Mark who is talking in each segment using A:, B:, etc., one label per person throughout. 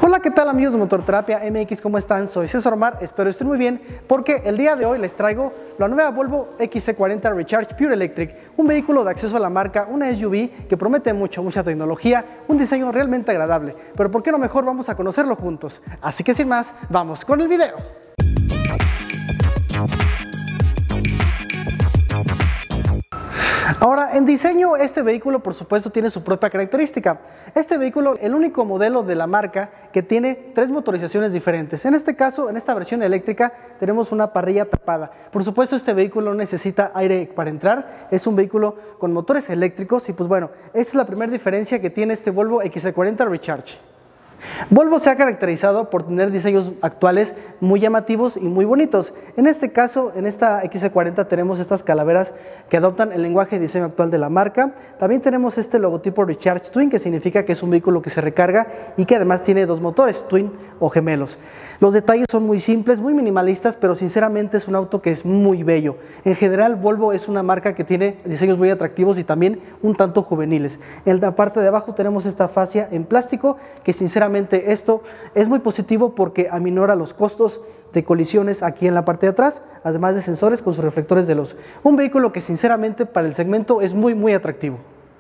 A: Hola, ¿qué tal amigos de Motorterapia MX? ¿Cómo están? Soy César Omar, espero estén muy bien porque el día de hoy les traigo la nueva Volvo XC40 Recharge Pure Electric, un vehículo de acceso a la marca, una SUV que promete mucha tecnología, un diseño realmente agradable, pero ¿por qué no mejor vamos a conocerlo juntos? Así que sin más, vamos con el video. Ahora, en diseño, este vehículo por supuesto tiene su propia característica. Este vehículo, el único modelo de la marca que tiene tres motorizaciones diferentes. En este caso, en esta versión eléctrica, tenemos una parrilla tapada. Por supuesto, este vehículo necesita aire para entrar. Es un vehículo con motores eléctricos y pues bueno, esta es la primera diferencia que tiene este Volvo XC40 Recharge. Volvo se ha caracterizado por tener diseños actuales muy llamativos y muy bonitos. En este caso, en esta XC40 tenemos estas calaveras que adoptan el lenguaje de diseño actual de la marca. También tenemos este logotipo Recharge Twin, que significa que es un vehículo que se recarga y que además tiene dos motores, Twin o gemelos. Los detalles son muy simples, muy minimalistas, pero sinceramente es un auto que es muy bello. En general, Volvo es una marca que tiene diseños muy atractivos y también un tanto juveniles. En la parte de abajo tenemos esta fascia en plástico que sinceramente esto es muy positivo porque aminora los costos de colisiones aquí en la parte de atrás, además de sensores con sus reflectores de luz. Un vehículo que sinceramente para el segmento es muy atractivo.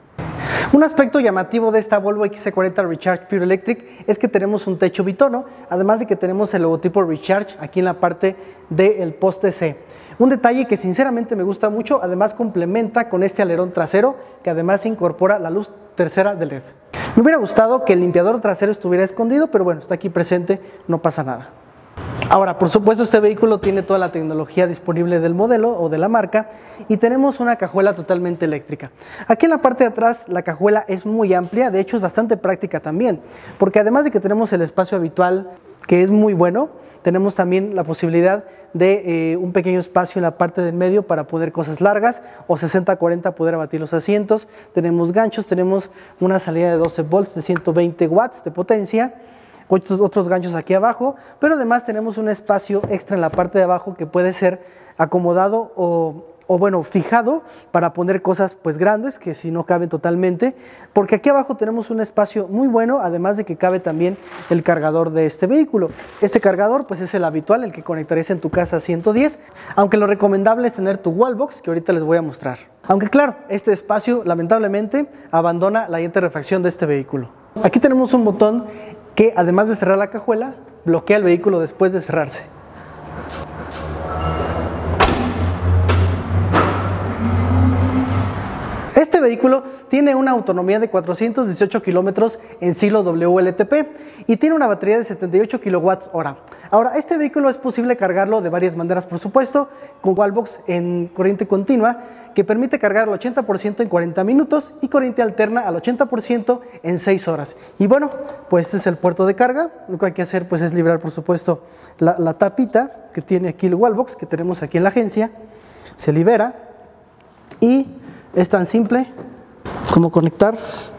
A: Un aspecto llamativo de esta Volvo XC40 Recharge Pure Electric es que tenemos un techo bitono, además de que tenemos el logotipo Recharge aquí en la parte del poste C. Un detalle que sinceramente me gusta mucho, además complementa con este alerón trasero que además incorpora la luz tercera de LED. Me hubiera gustado que el limpiador trasero estuviera escondido, pero bueno, está aquí presente, no pasa nada. Ahora, por supuesto, este vehículo tiene toda la tecnología disponible del modelo o de la marca y tenemos una cajuela totalmente eléctrica. Aquí en la parte de atrás la cajuela es muy amplia, de hecho es bastante práctica también, porque además de que tenemos el espacio habitual que es muy bueno, tenemos también la posibilidad de un pequeño espacio en la parte del medio para poner cosas largas o 60-40 poder abatir los asientos. Tenemos ganchos, tenemos una salida de 12 volts de 120 watts de potencia, otros ganchos aquí abajo, pero además tenemos un espacio extra en la parte de abajo que puede ser acomodado o bueno, fijado para poner cosas pues grandes que si no caben totalmente, porque aquí abajo tenemos un espacio muy bueno, además de que cabe también el cargador de este vehículo. Este cargador pues es el habitual, el que conectarías en tu casa 110, aunque lo recomendable es tener tu wallbox que ahorita les voy a mostrar. Aunque claro, este espacio lamentablemente abandona la llanta de refacción de este vehículo. Aquí tenemos un botón que además de cerrar la cajuela, bloquea el vehículo después de cerrarse. Este vehículo tiene una autonomía de 418 kilómetros en ciclo WLTP y tiene una batería de 78 kWh. Ahora, este vehículo es posible cargarlo de varias maneras, por supuesto, con wallbox en corriente continua, que permite cargar al 80% en 40 minutos y corriente alterna al 80% en 6 horas. Y bueno, pues este es el puerto de carga. Lo que hay que hacer pues es liberar, por supuesto, la tapita que tiene aquí el wallbox que tenemos aquí en la agencia. Se libera y es tan simple como conectar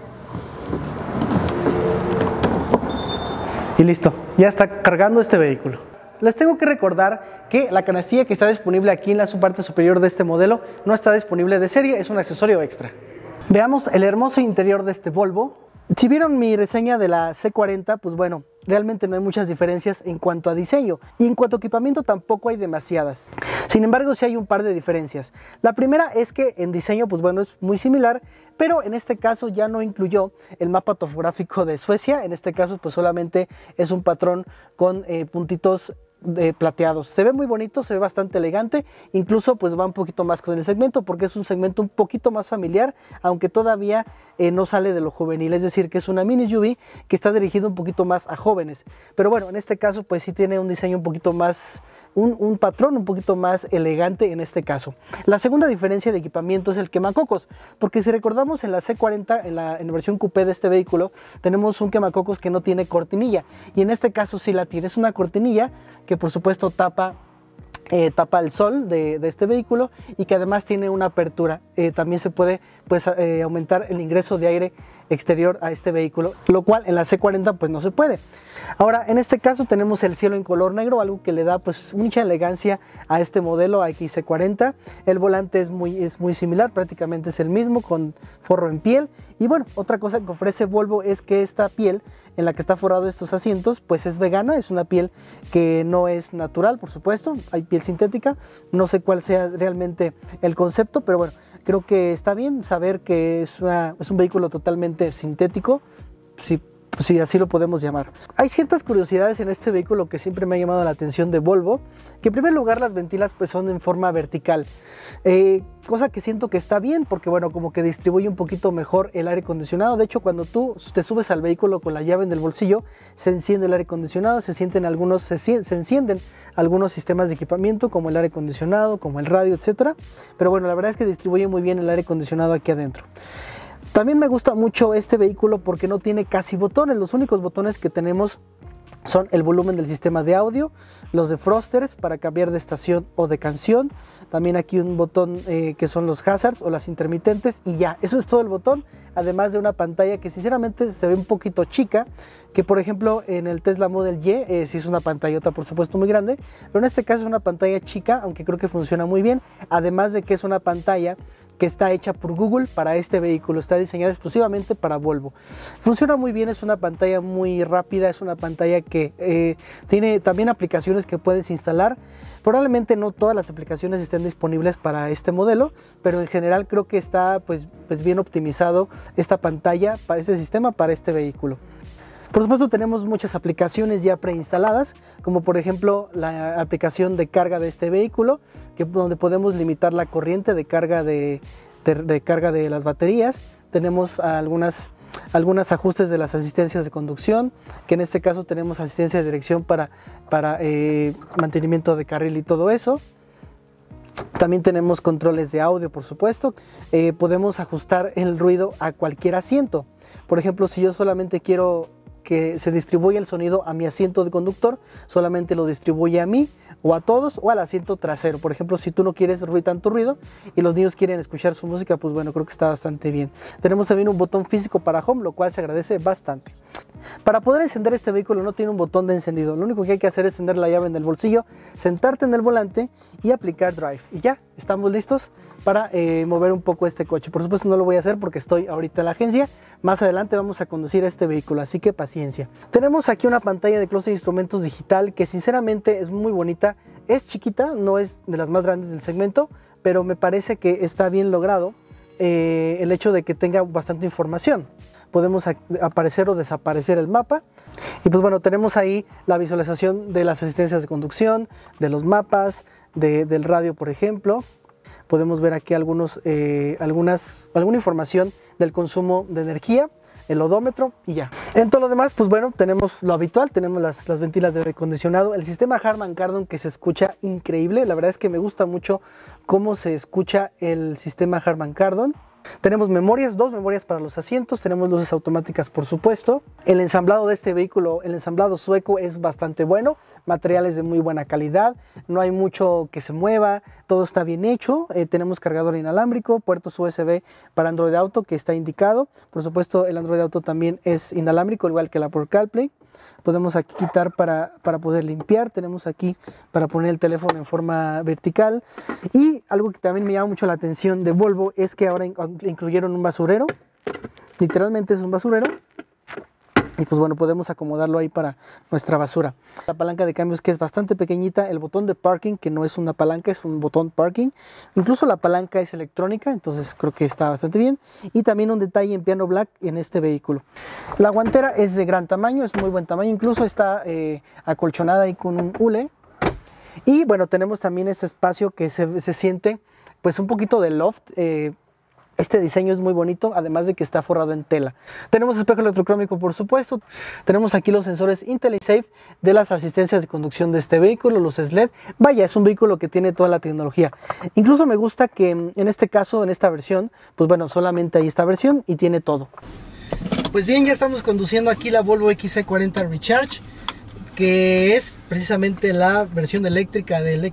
A: y listo, ya está cargando este vehículo. Les tengo que recordar que la canastilla que está disponible aquí en la parte superior de este modelo no está disponible de serie, es un accesorio extra. Veamos el hermoso interior de este Volvo. Si vieron mi reseña de la C40, pues bueno, realmente no hay muchas diferencias en cuanto a diseño y en cuanto a equipamiento tampoco hay demasiadas. Sin embargo, sí hay un par de diferencias. La primera es que en diseño, pues bueno, es muy similar, pero en este caso ya no incluyó el mapa topográfico de Suecia. En este caso, pues solamente es un patrón con puntitos plateados. Se ve muy bonito, se ve bastante elegante, incluso pues va un poquito más con el segmento porque es un segmento un poquito más familiar, aunque todavía no sale de lo juvenil, es decir que es una mini SUV que está dirigido un poquito más a jóvenes, pero bueno, en este caso pues sí tiene un diseño un poquito más, un patrón un poquito más elegante en este caso. La segunda diferencia de equipamiento es el quemacocos, porque si recordamos en la C40, en la versión coupé de este vehículo, tenemos un quemacocos que no tiene cortinilla, y en este caso sí la tiene, es una cortinilla que por supuesto tapa el sol de este vehículo y que además tiene una apertura. También se puede pues, aumentar el ingreso de aire exterior a este vehículo, lo cual en la C40 pues no se puede. Ahora, en este caso tenemos el cielo en color negro, algo que le da pues mucha elegancia a este modelo XC40. El volante es muy similar, prácticamente es el mismo, con forro en piel. Y bueno, otra cosa que ofrece Volvo es que esta piel en la que está forrado estos asientos pues es vegana, es una piel que no es natural, por supuesto, hay piel sintética. No sé cuál sea realmente el concepto, pero bueno, creo que está bien saber que es un vehículo totalmente sintético, si así lo podemos llamar. Hay ciertas curiosidades en este vehículo que siempre me ha llamado la atención de Volvo, que en primer lugar las ventilas pues son en forma vertical, cosa que siento que está bien porque bueno, como que distribuye un poquito mejor el aire acondicionado. De hecho, cuando tú te subes al vehículo con la llave en el bolsillo, se enciende el aire acondicionado, se encienden algunos sistemas de equipamiento como el aire acondicionado, como el radio, etcétera. Pero bueno, la verdad es que distribuye muy bien el aire acondicionado aquí adentro. También me gusta mucho este vehículo porque no tiene casi botones. Los únicos botones que tenemos son el volumen del sistema de audio, los defrosters para cambiar de estación o de canción, también aquí un botón que son los hazards o las intermitentes, y ya, eso es todo el botón, además de una pantalla que sinceramente se ve un poquito chica, que por ejemplo en el Tesla Model Y sí es una pantallota por supuesto muy grande, pero en este caso es una pantalla chica, aunque creo que funciona muy bien, además de que es una pantalla que está hecha por Google para este vehículo, está diseñada exclusivamente para Volvo. Funciona muy bien, es una pantalla muy rápida, es una pantalla que tiene también aplicaciones que puedes instalar. Probablemente no todas las aplicaciones estén disponibles para este modelo, pero en general creo que está pues bien optimizado esta pantalla para este sistema, para este vehículo. Por supuesto tenemos muchas aplicaciones ya preinstaladas, como por ejemplo la aplicación de carga de este vehículo, donde podemos limitar la corriente de carga de las baterías. Tenemos algunos ajustes de las asistencias de conducción, que en este caso tenemos asistencia de dirección para mantenimiento de carril y todo eso. También tenemos controles de audio, por supuesto. Podemos ajustar el ruido a cualquier asiento. Por ejemplo, si yo solamente quiero que se distribuya el sonido a mi asiento de conductor, solamente lo distribuye a mí o a todos o al asiento trasero. Por ejemplo, si tú no quieres tanto ruido y los niños quieren escuchar su música, pues bueno, creo que está bastante bien. Tenemos también un botón físico para Home, lo cual se agradece bastante. Para poder encender este vehículo no tiene un botón de encendido, lo único que hay que hacer es tener la llave en el bolsillo, sentarte en el volante y aplicar drive, y ya estamos listos para mover un poco este coche. Por supuesto no lo voy a hacer porque estoy ahorita en la agencia, más adelante vamos a conducir este vehículo, así que paciencia. Tenemos aquí una pantalla de closet de instrumentos digital que sinceramente es muy bonita, es chiquita, no es de las más grandes del segmento, pero me parece que está bien logrado el hecho de que tenga bastante información. Podemos aparecer o desaparecer el mapa, y pues bueno, tenemos ahí la visualización de las asistencias de conducción, de los mapas, del radio por ejemplo. Podemos ver aquí alguna información del consumo de energía, el odómetro y ya. En todo lo demás, pues bueno, tenemos lo habitual, tenemos las ventilas de aire acondicionado, el sistema Harman Kardon que se escucha increíble, la verdad es que me gusta mucho cómo se escucha el sistema Harman Kardon. Tenemos dos memorias para los asientos, tenemos luces automáticas por supuesto. El ensamblado de este vehículo, el ensamblado sueco es bastante bueno, materiales de muy buena calidad, no hay mucho que se mueva, todo está bien hecho. Tenemos cargador inalámbrico, puertos USB para Android Auto que está indicado. Por supuesto el Android Auto también es inalámbrico, igual que la por CarPlay. Podemos aquí quitar para poder limpiar, tenemos aquí para poner el teléfono en forma vertical, y algo que también me llama mucho la atención de Volvo es que ahora incluyeron un basurero, literalmente es un basurero, y pues bueno, podemos acomodarlo ahí para nuestra basura. La palanca de cambios que es bastante pequeñita, el botón de parking que no es una palanca, es un botón parking, incluso la palanca es electrónica, entonces creo que está bastante bien, y también un detalle en piano black en este vehículo. La guantera es de gran tamaño, es muy buen tamaño, incluso está acolchonada ahí con un hule, y bueno, tenemos también este espacio que se siente pues un poquito de loft. Este diseño es muy bonito, además de que está forrado en tela. Tenemos espejo electrocrómico por supuesto. Tenemos aquí los sensores IntelliSafe de las asistencias de conducción de este vehículo, luces LED. Vaya, es un vehículo que tiene toda la tecnología. Incluso me gusta que en este caso, en esta versión, pues bueno, solamente hay esta versión y tiene todo. Pues bien, ya estamos conduciendo aquí la Volvo XC40 Recharge, que es precisamente la versión eléctrica del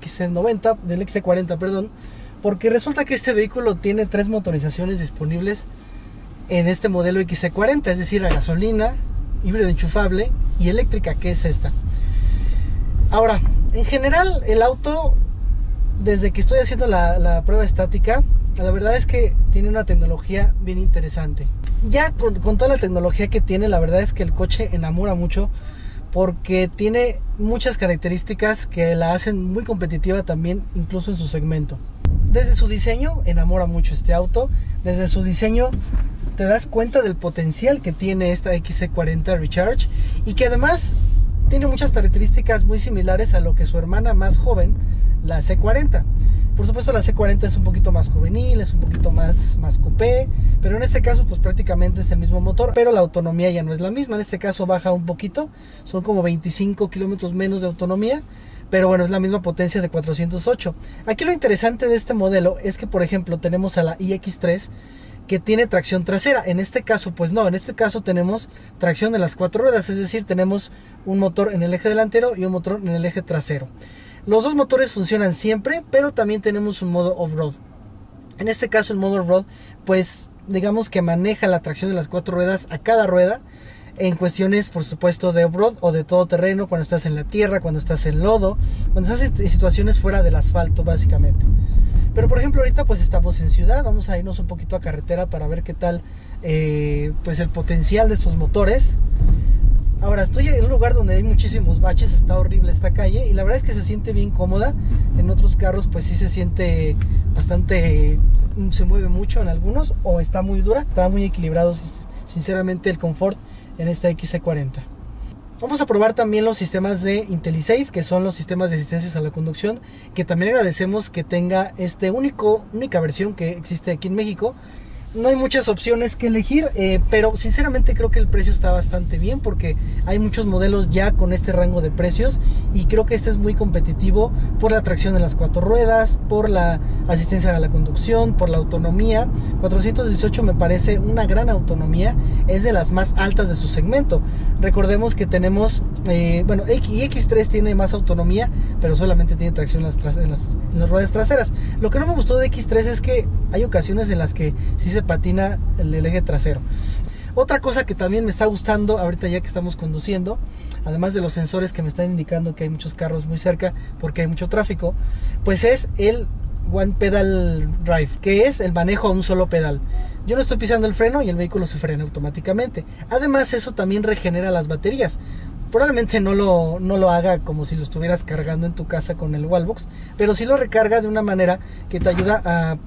A: XC40, perdón. Porque resulta que este vehículo tiene 3 motorizaciones disponibles en este modelo XC40, es decir, a gasolina, híbrido enchufable y eléctrica, que es esta. Ahora, en general el auto, desde que estoy haciendo la prueba estática, la verdad es que tiene una tecnología bien interesante. Ya con toda la tecnología que tiene, la verdad es que el coche enamora mucho, porque tiene muchas características que la hacen muy competitiva también, incluso en su segmento. Desde su diseño enamora mucho este auto. Desde su diseño te das cuenta del potencial que tiene esta XC40 Recharge, y que además tiene muchas características muy similares a lo que su hermana más joven, la C40. Por supuesto, la C40 es un poquito más juvenil, es un poquito más coupé, pero en este caso pues prácticamente es el mismo motor, pero la autonomía ya no es la misma. En este caso baja un poquito, son como 25 kilómetros menos de autonomía, pero bueno, es la misma potencia de 408. Aquí lo interesante de este modelo es que, por ejemplo, tenemos a la iX3, que tiene tracción trasera. En este caso pues no, en este caso tenemos tracción de las 4 ruedas, es decir, tenemos un motor en el eje delantero y un motor en el eje trasero. Los dos motores funcionan siempre, pero también tenemos un modo off-road. En este caso el modo off-road, pues digamos que maneja la tracción de las 4 ruedas a cada rueda, en cuestiones por supuesto de off-road o de todo terreno, cuando estás en la tierra, cuando estás en lodo, cuando estás en situaciones fuera del asfalto básicamente. Pero por ejemplo ahorita pues estamos en ciudad, vamos a irnos un poquito a carretera para ver qué tal pues el potencial de estos motores. Ahora estoy en un lugar donde hay muchísimos baches, está horrible esta calle, y la verdad es que se siente bien cómoda. En otros carros pues sí se siente bastante, se mueve mucho en algunos, o está muy dura. Está muy equilibrado sinceramente el confort en esta XC40. Vamos a probar también los sistemas de IntelliSafe, que son los sistemas de asistencias a la conducción, que también agradecemos que tenga única versión que existe aquí en México. No hay muchas opciones que elegir, pero sinceramente creo que el precio está bastante bien, porque hay muchos modelos ya con este rango de precios, y creo que este es muy competitivo por la tracción de las 4 ruedas, por la asistencia a la conducción, por la autonomía. 418 me parece una gran autonomía, es de las más altas de su segmento. Recordemos que tenemos, bueno, X3 tiene más autonomía, pero solamente tiene tracción en las ruedas traseras. Lo que no me gustó de X3 es que hay ocasiones en las que sí se patina el eje trasero. Otra cosa que también me está gustando ahorita ya que estamos conduciendo, además de los sensores que me están indicando que hay muchos carros muy cerca porque hay mucho tráfico, pues es el One Pedal Drive, que es el manejo a un solo pedal. Yo no estoy pisando el freno y el vehículo se frena automáticamente. Además, eso también regenera las baterías. Probablemente no lo haga como si lo estuvieras cargando en tu casa con el Wallbox, pero sí lo recarga de una manera que te ayuda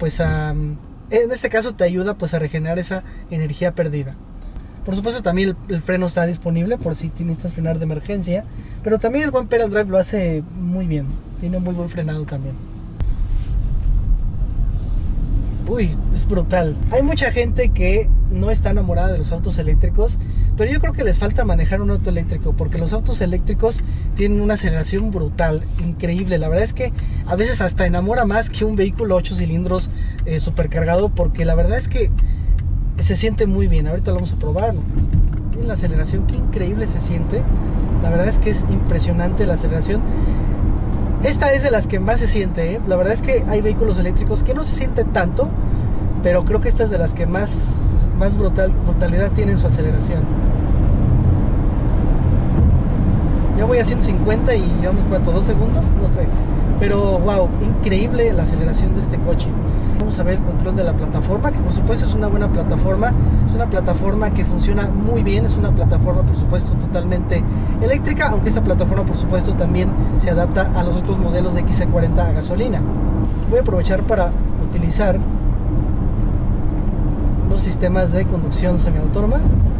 A: en este caso te ayuda pues a regenerar esa energía perdida. Por supuesto también el freno está disponible por si necesitas frenar de emergencia, pero también el One Pedal Drive lo hace muy bien, tiene muy buen frenado también. Uy, es brutal. Hay mucha gente que no está enamorada de los autos eléctricos, pero yo creo que les falta manejar un auto eléctrico, porque los autos eléctricos tienen una aceleración brutal, increíble. La verdad es que a veces hasta enamora más que un vehículo 8 cilindros supercargado, porque la verdad es que se siente muy bien. Ahorita lo vamos a probar. Miren la aceleración, qué increíble se siente. La verdad es que es impresionante la aceleración. Esta es de las que más se siente, ¿eh? La verdad es que hay vehículos eléctricos que no se siente tanto, pero creo que esta es de las que más brutalidad tiene en su aceleración. Ya voy a 150 y llevamos ¿cuánto? ¿2 segundos? No sé. Pero wow, increíble la aceleración de este coche. Vamos a ver el control de la plataforma, que por supuesto es una buena plataforma. Es una plataforma que funciona muy bien. Es una plataforma por supuesto totalmente eléctrica, aunque esta plataforma por supuesto también se adapta a los otros modelos de XC40 a gasolina. Voy a aprovechar para utilizar los sistemas de conducción semiautónoma.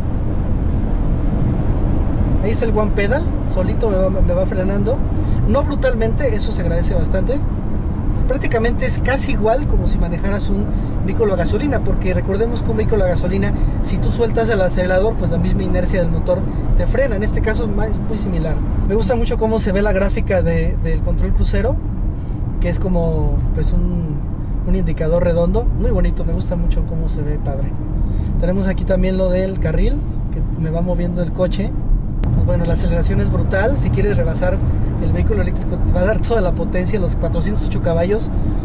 A: Ahí está el One Pedal, solito me va frenando. No brutalmente, eso se agradece bastante. Prácticamente es casi igual como si manejaras un vehículo a gasolina, porque recordemos que un vehículo a gasolina, si tú sueltas el acelerador, pues la misma inercia del motor te frena. En este caso es muy similar. Me gusta mucho cómo se ve la gráfica del control crucero, que es como pues un indicador redondo. Muy bonito, me gusta mucho cómo se ve, padre. Tenemos aquí también lo del carril, que me va moviendo el coche. Pues bueno, la aceleración es brutal. Si quieres rebasar el vehículo eléctrico te va a dar toda la potencia, los 408 caballos.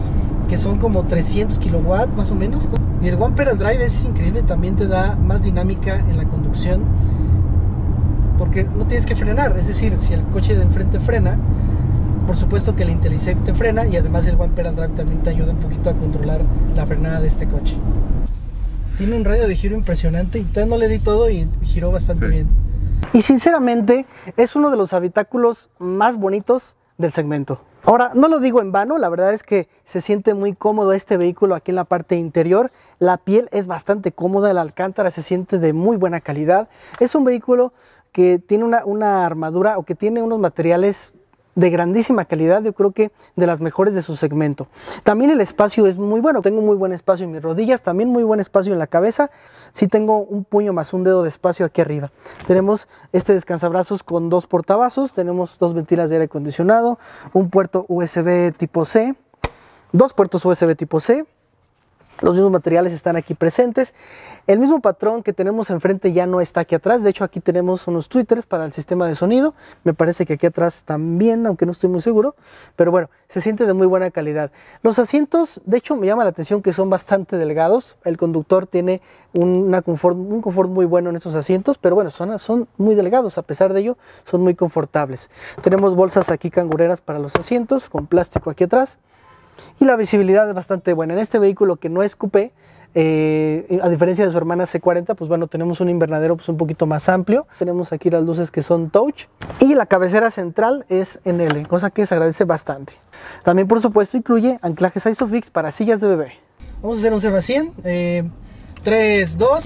A: que son como 300 kilowatts más o menos. Y el One Pedal Drive es increíble, también te da más dinámica en la conducción, porque no tienes que frenar. Es decir, si el coche de enfrente frena, por supuesto que el IntelliSafe te frena, y además el One Pedal Drive también te ayuda un poquito a controlar la frenada de este coche. Tiene un radio de giro impresionante y todavía no le di todo y giró bastante bien. Y sinceramente es uno de los habitáculos más bonitos del segmento. Ahora, no lo digo en vano, la verdad es que se siente muy cómodo este vehículo aquí en la parte interior. La piel es bastante cómoda, la alcántara se siente de muy buena calidad. Es un vehículo que tiene una armadura, o que tiene unos materiales de grandísima calidad, yo creo que de las mejores de su segmento. También el espacio es muy bueno, tengo muy buen espacio en mis rodillas, también muy buen espacio en la cabeza. Sí tengo un puño más un dedo de espacio aquí arriba. Tenemos este descansabrazos con 2 portavasos, tenemos 2 ventilas de aire acondicionado, un puerto USB tipo C, 2 puertos USB tipo C. Los mismos materiales están aquí presentes. El mismo patrón que tenemos enfrente ya no está aquí atrás. De hecho, aquí tenemos unos tweeters para el sistema de sonido. Me parece que aquí atrás también, aunque no estoy muy seguro. Pero bueno, se siente de muy buena calidad. Los asientos, de hecho, me llama la atención que son bastante delgados. El conductor tiene un confort muy bueno en estos asientos. Pero bueno, son muy delgados. A pesar de ello, son muy confortables. Tenemos bolsas aquí cangureras para los asientos, con plástico aquí atrás. Y la visibilidad es bastante buena. En este vehículo, que no es coupé, a diferencia de su hermana C40, pues bueno, tenemos un invernadero pues un poquito más amplio. Tenemos aquí las luces que son touch, y la cabecera central es en L, cosa que se agradece bastante. También, por supuesto, incluye anclajes ISOFIX para sillas de bebé. Vamos a hacer un 0 a 100. 3, 2.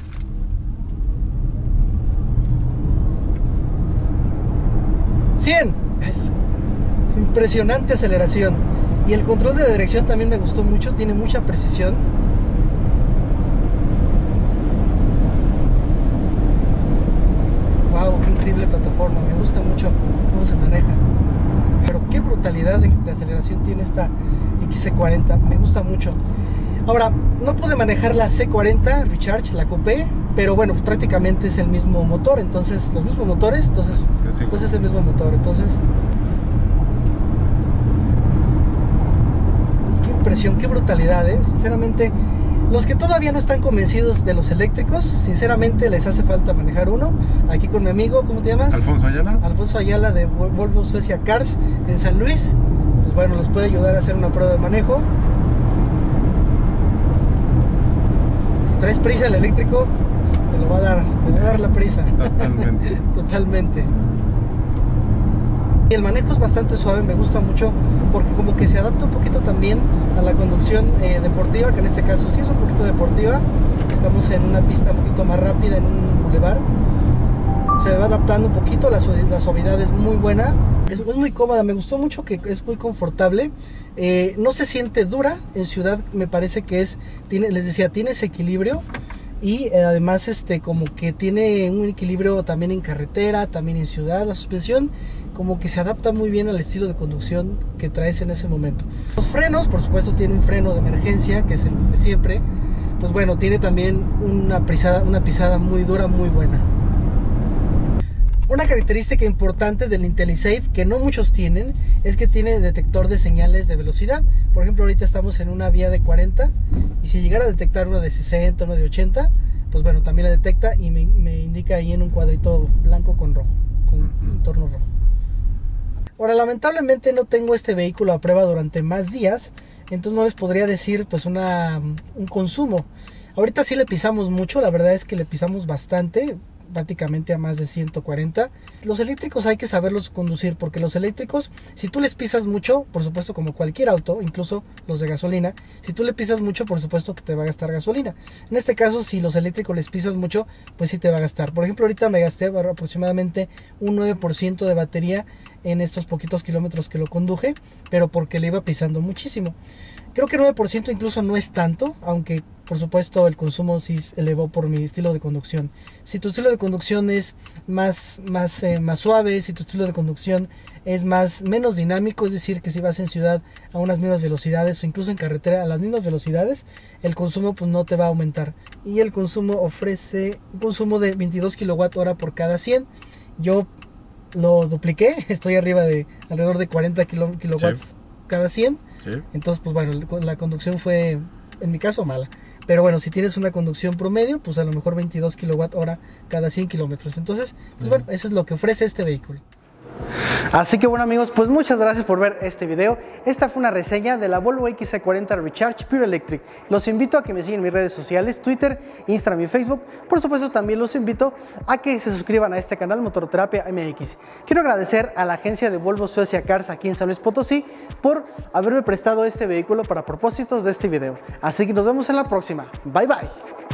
A: ¡100! Eso. Impresionante aceleración. Y el control de la dirección también me gustó mucho, tiene mucha precisión. Wow, qué increíble plataforma, me gusta mucho cómo se maneja. Pero qué brutalidad de aceleración tiene esta XC40, me gusta mucho. Ahora, no pude manejar la C40 Recharge, la coupé, pero bueno, pues prácticamente es el mismo motor, entonces los mismos motores, entonces pues es el mismo motor, entonces... Qué brutalidad, sinceramente, los que todavía no están convencidos de los eléctricos, sinceramente les hace falta manejar uno. Aquí con mi amigo, ¿cómo te llamas?
B: Alfonso Ayala.
A: Alfonso Ayala, de Volvo Suecia Cars en San Luis. Pues bueno, los puede ayudar a hacer una prueba de manejo. Si traes prisa el eléctrico, te lo va a dar, te va a dar la prisa.
B: Totalmente.
A: Totalmente. Y el manejo es bastante suave, me gusta mucho, porque como que se adapta un poquito también a la conducción deportiva, que en este caso sí es un poquito deportiva. Estamos en una pista un poquito más rápida, en un bulevar. Se va adaptando un poquito, la suavidad es muy buena, es muy cómoda, me gustó mucho que es muy confortable. No se siente dura, en ciudad me parece que les decía, tiene ese equilibrio. Y además como que tiene un equilibrio también en carretera, también en ciudad. La suspensión como que se adapta muy bien al estilo de conducción que traes en ese momento. Los frenos, por supuesto, tiene un freno de emergencia, que es el de siempre. Pues bueno, tiene también una pisada muy dura, muy buena. Una característica importante del IntelliSafe, que no muchos tienen, es que tiene detector de señales de velocidad. Por ejemplo, ahorita estamos en una vía de 40, y si llegara a detectar una de 60, una de 80, pues bueno, también la detecta y me indica ahí en un cuadrito blanco con rojo, con un torno rojo. Ahora, lamentablemente no tengo este vehículo a prueba durante más días, entonces no les podría decir pues un consumo. Ahorita sí le pisamos mucho, la verdad es que le pisamos bastante, prácticamente a más de 140. Los eléctricos hay que saberlos conducir, porque los eléctricos, si tú les pisas mucho, por supuesto, como cualquier auto, incluso los de gasolina, si tú le pisas mucho, por supuesto que te va a gastar gasolina. En este caso, si los eléctricos les pisas mucho, pues sí te va a gastar. Por ejemplo, ahorita me gasté aproximadamente un 9% de batería en estos poquitos kilómetros que lo conduje, pero porque le iba pisando muchísimo. Creo que 9% incluso no es tanto, aunque por supuesto el consumo sí elevó por mi estilo de conducción. Si tu estilo de conducción es más suave, si tu estilo de conducción es menos dinámico, es decir, que si vas en ciudad a unas mismas velocidades o incluso en carretera a las mismas velocidades, el consumo pues no te va a aumentar. Y el consumo ofrece un consumo de 22 kWh por cada 100. Yo lo dupliqué, estoy arriba de alrededor de 40 kilowatts cada 100.
B: Sí.
A: Entonces, pues bueno, la conducción fue, en mi caso, mala. Pero bueno, si tienes una conducción promedio, pues a lo mejor 22 kWh cada 100 kilómetros. Entonces, pues bueno, eso es lo que ofrece este vehículo. Así que bueno amigos, pues muchas gracias por ver este video. Esta fue una reseña de la Volvo XC40 Recharge Pure Electric. Los invito a que me sigan en mis redes sociales, Twitter, Instagram y Facebook. Por supuesto también los invito a que se suscriban a este canal Motorterapia MX. Quiero agradecer a la agencia de Volvo Suecia Cars aquí en San Luis Potosí por haberme prestado este vehículo para propósitos de este video. Así que nos vemos en la próxima. Bye bye.